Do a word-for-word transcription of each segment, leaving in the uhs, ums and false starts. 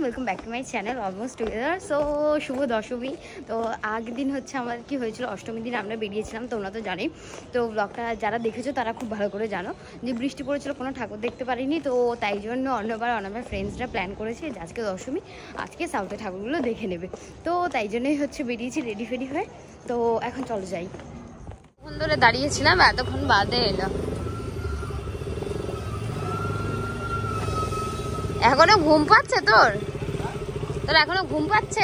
Welcome back to my channel almost together. So শুভ দশমী। তো আগের দিন হচ্ছে আমার কি হয়েছিল, অষ্টমীর দিন আমরা বেরিয়েছিলাম, তোমরা তো জানি। তো ব্লগটা যারা দেখেছো তারা খুব ভালো করে জানো যে বৃষ্টি পড়েছিল, কোনো ঠাকুর দেখতে পারিনি। তো তাই জন্য অন্যবার অন্যবার ফ্রেন্ডসরা প্ল্যান করেছে যে আজকে দশমী, আজকে সাউথে ঠাকুরগুলো দেখে নেবে। তো তাই জন্যই হচ্ছে বেরিয়েছি রেডি ফেডি হয়ে। তো এখন চলো যাই। এখন ধরে দাঁড়িয়েছিলাম, এতক্ষণ বাদে এলো। এখনো ঘুম পাচ্ছে তোর? তোর এখনো ঘুম পাচ্ছে?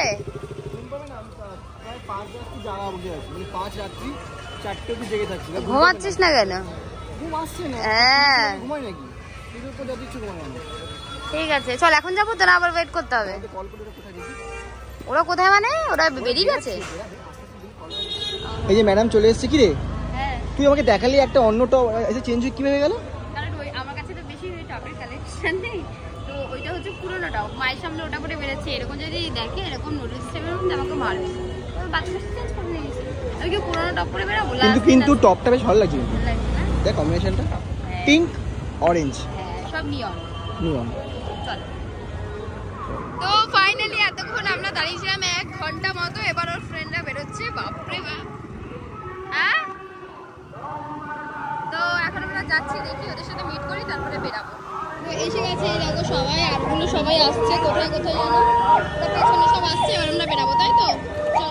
ঘুমাচ্ছিস না কেন? হ্যাঁ ঠিক আছে, চল এখন যাবো তো, না আবার ওয়েট করতে হবে? ওরা কোথায় মানে? ওরা বেরিয়ে গেছে। এই যে ম্যাডাম চলে এসেছে। কি রে তুই আমাকে দেখালি একটা অন্য টপ এসে চেঞ্জ হয়ে কিভাবে গেল? কারণ ওই আমার কাছে তো বেশি টপের কালেকশন নেই, তো ওইটা হচ্ছে পুরোনো টপ। মায়ের সামনে ওটা করে বেরোচ্ছে, এরকম যদি দেখে এরকম নোটিস টাইমের মধ্যে আমাকে মারবে। বাচ্চাদের চেঞ্জ করে নিয়েছি, আমি কি পুরোনো টপ পরে বেরোবো? কিন্তু কিন্তু টপটা বেশ ভালো লাগছে, দেখ কম্বিনেশনটা পিঙ্ক অরেঞ্জ, হ্যাঁ সব নিয়ন নিয়ন। চল। তো ফাইনালি এতক্ষণ আমরা দাঁড়িয়েছিলাম এক ঘন্টা মতো, এবার ওর ফ্রেন্ডরা বেরোচ্ছে। বাপরে বাপ। হ্যাঁ তো এখন আমরা যাচ্ছি, দেখি ওদের সাথে মিট করি, তারপরে বেরাবো। তো এসে গেছে এই দেখো সবাই, আরগুলো সবাই আসছে, কোথায় কোথায় জানো, তার পেছনে সব আসছে। এবার আমরা বেরাবো, তাই তো চলো।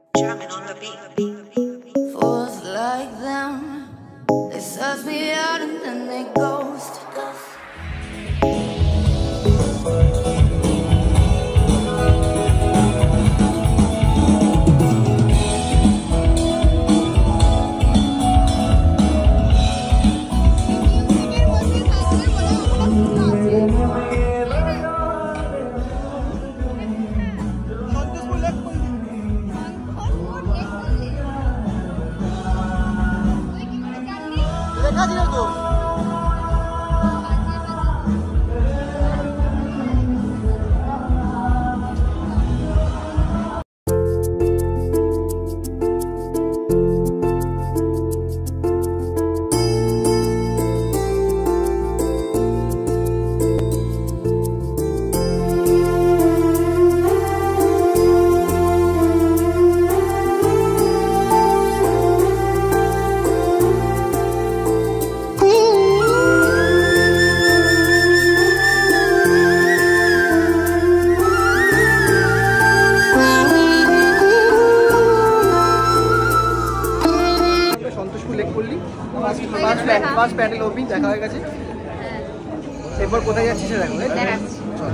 ফার্স্ট প্যান্ডেল ওপেনিং দেখা হয়ে গেছে, এরপর কোথায় যাচ্ছি সেটা দেখো। চলো।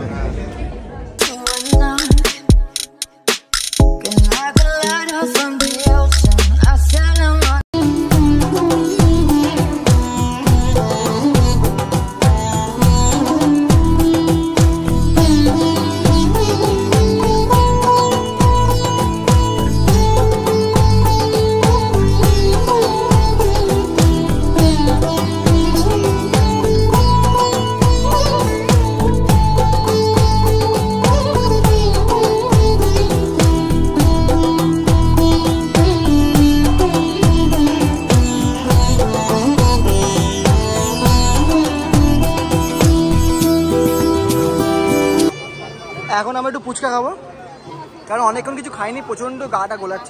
এখন আমরা একটু ফুচকা খাবো, কারণ অনেকক্ষণ কিছু খাইনি, প্রচন্ড গাটা গোলাচ্ছে।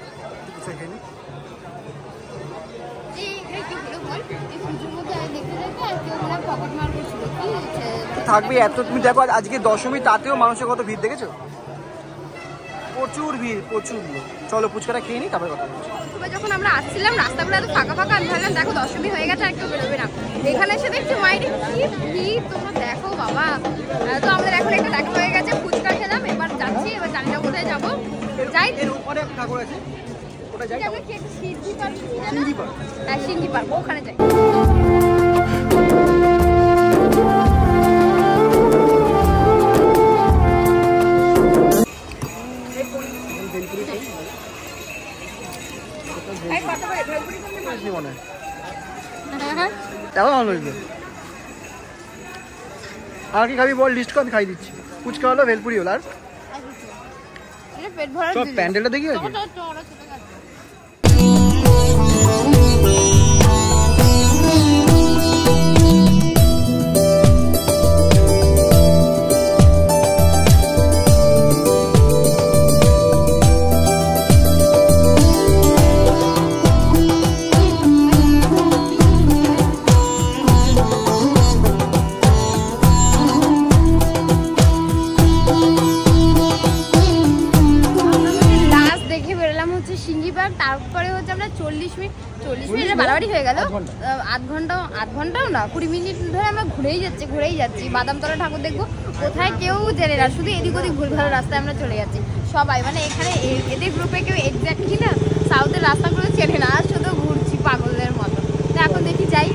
থাকবে এত, তুমি দেখো আজকে দশমী, তাতেও মানুষের কত ভিড় দেখেছো, প্রচুর ভিড় প্রচুর ভিড়। চলো ফুচকাটা খেয়ে নিই, তারপরে কথা বলছি। যখন আমরা আসছিলাম রাস্তাগুলো এত ফাঁকা ফাঁকা, আমি ভাবলাম দেখো দশমী হয়ে গেছে আর কেউ বেরোবে না। এখানে এসে দেখছি মায়ের কি ভিড়, তোমরা দেখো বাবা। তো আমাদের এখন একটা দেখা হয়ে গেছে, ফুচকা খেলাম, এবার যাচ্ছি, এবার জানি না কোথায় যাবো। যাই ওখানে ঠাকুর আছে, ওটা যাই, আমরা কি একটা সিদ্ধি পার্ক, সিদ্ধি পার্ক, হ্যাঁ সিদ্ধি পার্ক, ওখানে যাই। আর কি খাবি বল, লিস্ট কর, আমি খাই দিচ্ছি। ফুচকা হলো, ভেলপুরি হলো, আর প্যান্ডেলটা দেখি আছে। বাড়াবাড়ি হয়ে গেল। আধ ঘন্টা আধ ঘন্টাও না, কুড়ি মিনিট ধরে আমরা ঘুরেই যাচ্ছি ঘুরেই যাচ্ছি বাদামতলা ঠাকুর দেখবো, কোথায় কেউ জেনে না, শুধু এদিক ওদিক ভুলভাল রাস্তায় আমরা চলে যাচ্ছি সবাই। মানে এখানে এদের গ্রুপে কেউ এক্স্যাক্টলি না সাউথের রাস্তাগুলো চেনে না, শুধু ঘুরছি পাগলদের মতো। তো এখন দেখি যাই।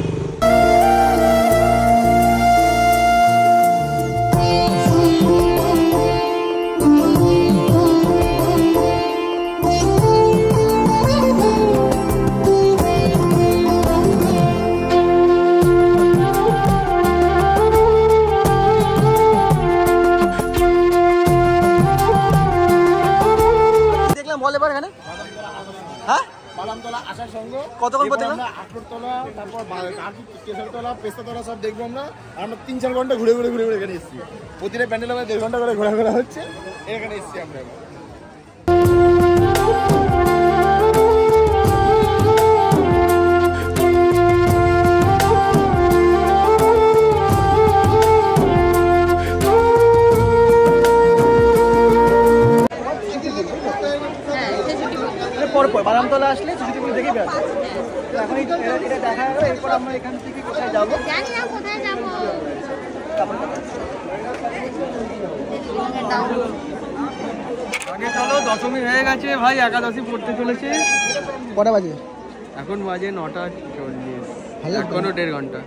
বল এবার এখানে হ্যাঁ বাদামতলা আসার সঙ্গ কতক্ষণ পর দেখলাম? আটরতলা, তারপর কেশরতলা, পেস্তাতলা সব দেখবো আমরা। আর আমরা তিন চার ঘন্টা ঘুরে ঘুরে ঘুরে ঘুরে এখানে এসেছি। প্রতিটা প্যান্ডেল আমাদের দেড় ঘন্টা করে ঘোরাঘোরা হচ্ছে, এখানে এসেছি আমরা। পরপর বাদামতলা আসলে সিসিটিভি দেখে বেরোবো। এখন এটা দেখা গেল, এরপর আমরা এখান থেকে কোথায় যাবো? জানি না কোথায় যাবো। আগে চলো, দশমী হয়ে গেছে ভাই, একাদশী পড়তে চলেছে। কটা বাজে এখন বাজে নটা চল্লিশ, এখনো দেড় ঘন্টা।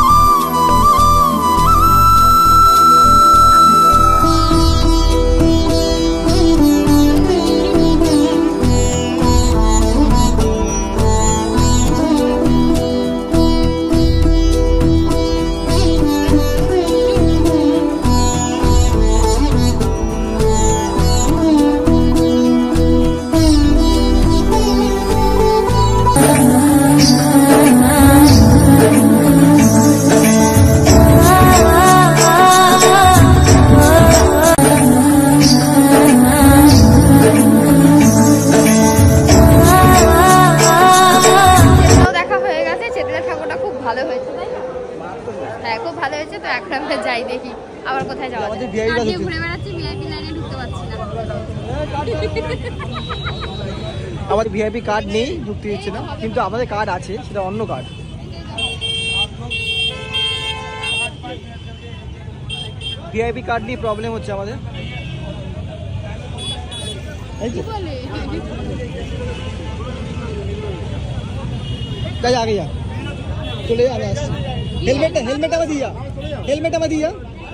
যাই দেখি আবার কোথায় যাওয়া যায়। ঘুরে বেড়াচ্ছি, ভিআইপি লাইনে ঢুকতে পারছি না। আমাদের ভিআইপি কার্ড নেই, ঢুকতে দিচ্ছে না, কিন্তু আমাদের কার্ড আছে, সেটা অন্য কার্ড। ভিআইপি কার্ড নিয়ে প্রবলেম হচ্ছে আমাদের। আগে যা চলে আমি আসছি। হেলমেট হেলমেট আমার দিয়া হেলমেট আমার দিয়া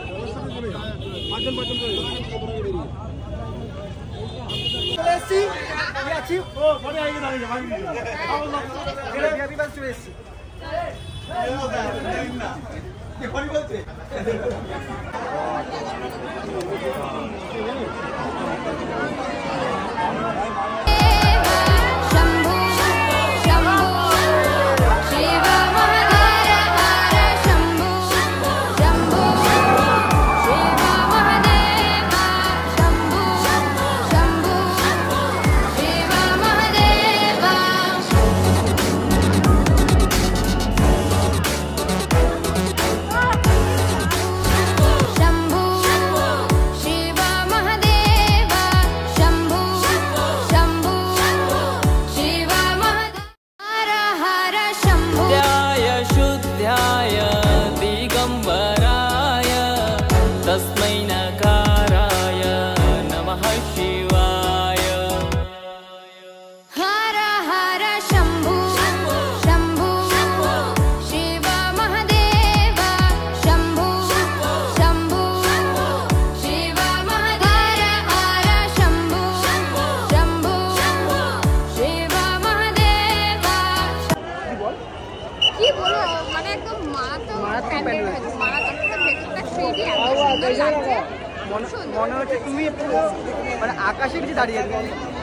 মনে হচ্ছে তুমি মানে আকাশে কিছু দাঁড়িয়ে আছে।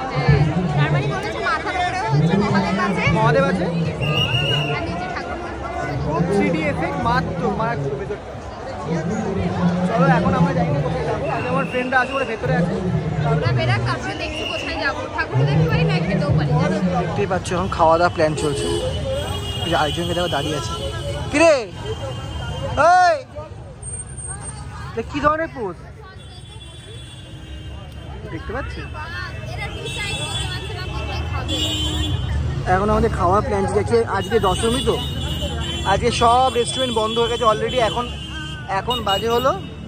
মহাদেব আছে, থ্রি ডি এফেক্ট মাত্র মারাত্মক ভেতরটা। চলো এখন আমরা যাই না কোথায় যাবো, আগে আমার ফ্রেন্ডরা আছে ওরা ভেতরে আছে, দেখতেই পাচ্ছ। এখন খাওয়া দাওয়া প্ল্যান চলছে, আরেকজনকে দেখো দাঁড়িয়ে আছে। কিরে ওই কি ধরনের পোজ দেখতে পাচ্ছি? এখন আমাদের খাওয়ার প্ল্যান দেখছে। আজকে দশমী তো, আজকে সব রেস্টুরেন্ট বন্ধ হয়ে গেছে অলরেডি। এখন এখন বাজে হলো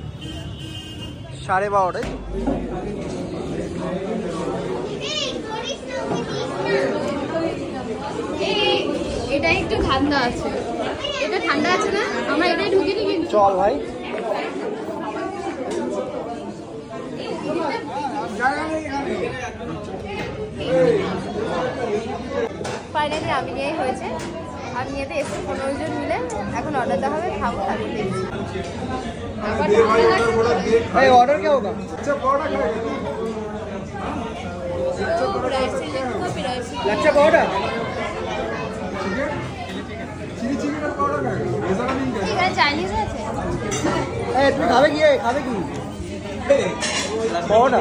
সাড়ে বারোটায়। এটা একটু ঠান্ডা আছে, এটা ঠান্ডা আছে না, আমরা এটাই ঢুকিনি কিন্তু। চল ভাই। ফাইনালি আমি নিয়েই হয়েছে, আমি নিয়েতে এসে পনেরো জন মিলে এখন অর্ডার দেওয়া হবে, খাবো তারপর দেখছি। এই অর্ডার কে হোগা? লাচ্ছা পাওয়াটা এখানে চাইনিজ আছে। এই তুমি খাবে কি? খাবে কি পাওয়াটা?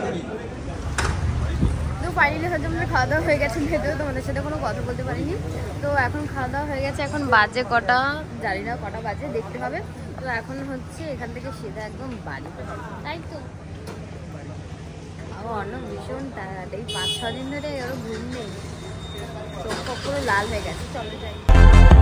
তো ফাইনালি হয়তো আমাদের খাওয়া দাওয়া হয়ে গেছে ভেতরে, তোমাদের সাথে কোনো কথা বলতে পারিনি। তো এখন খাওয়া দাওয়া হয়ে গেছে, এখন বাজে কটা জানি না, কটা বাজে দেখতে হবে। তো এখন হচ্ছে এখান থেকে সিধা একদম বাড়ি, তাই তো। আমার অন্য ভীষণ টায়ার্ড, এই পাঁচ ছ দিন ধরে ওর ঘুম নেই, চোখ পুরো লাল হয়ে গেছে। চলো যাই।